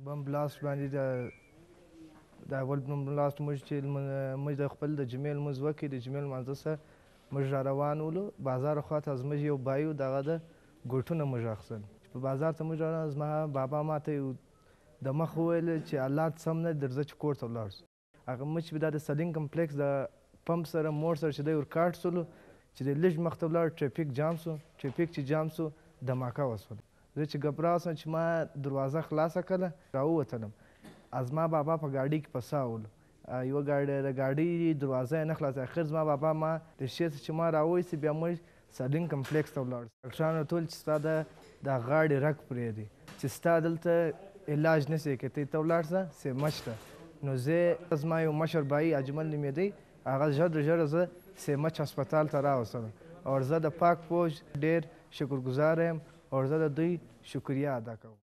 بم بلاست باندې د اول بم بلاست موږ چې موږ د خپل د جمعې لمونځ وکړې د جمعې لمانځه سره موږ را روان ولو بازار خواته زموږ یو بای و د هغه د ګوټونه موږ اخیستل چې په بازار ته موږ راغلو زما بابا ما ته د مخ وویل چې حالات سم نه درځه چې کور ته ولاړ شو هغه موږ چې دا د سلینګ کمپلیکس د پمپ سره موړ سره چې دی ور کاټ سولو چې د لږ مخ ته ولاړ ټرافیک جام سو ټرافیک چې جام سو دماکه وسول زه چې ګبرا وسوم چې ما دروازه خلاصه کړه راووتلم زما بابا په ګاډۍ کې پسه ولو یوه د ګاډۍ دروازه یې نه خلاصه اخر زما بابا ما د شیټ چې ما راوایستې بیا موږ سلینګ کمپلیکس ته ولاړ ډاکټرانو ټول چې ستا د غاړې رګ پرېږدي چې ستا دلته علاج نشي کولی ته ولاړ شه سیمه شته نو زه زما یو مشر بھائی اجمل نومېدی هغه ژر زه سیمچ هسپتال ته راوستلم او زه د پاک فوج ډېر شکرګزار یم او زه د دوی شکریه ادا کوم